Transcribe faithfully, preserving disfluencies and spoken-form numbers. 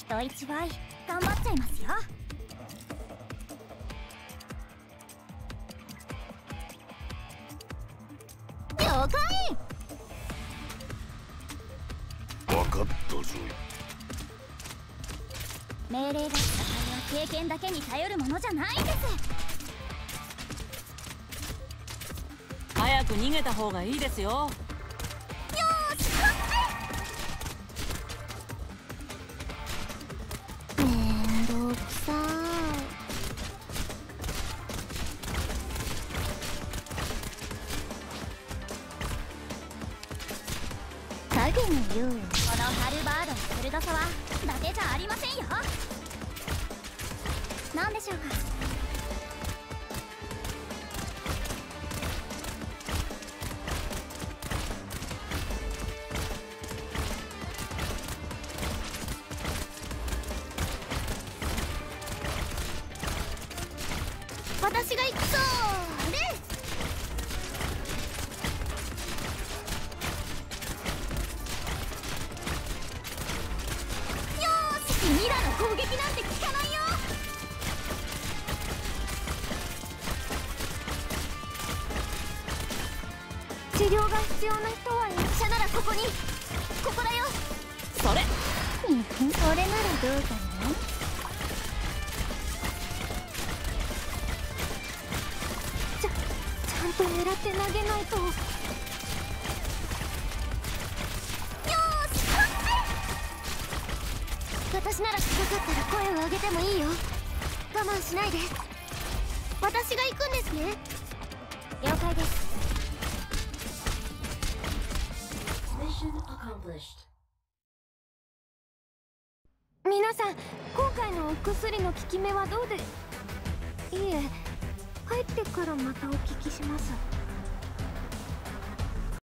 人一倍頑張っちゃいますよ。了解。 分かったぞ。 命令が戦いは経験だけに頼るものじゃないんです。 早く逃げた方がいいですよ。 よーし、めんどくさい。影の言うこのハルバードの鋭さは伊達じゃありませんよ。何でしょうか。私が行くぞー。レよーし、君らの攻撃なんて効かないよ。治療が必要な人は医者ならここに。ここだよ。 それそれならどうかな。ちゃちゃんと狙って投げないと。よーし、私なら近かったら声を上げてもいいよ。我慢しないで。私が行くんですね。了解です。皆さん、今回のお薬の効き目はどうで。いいえ、帰ってからまたお聞きします。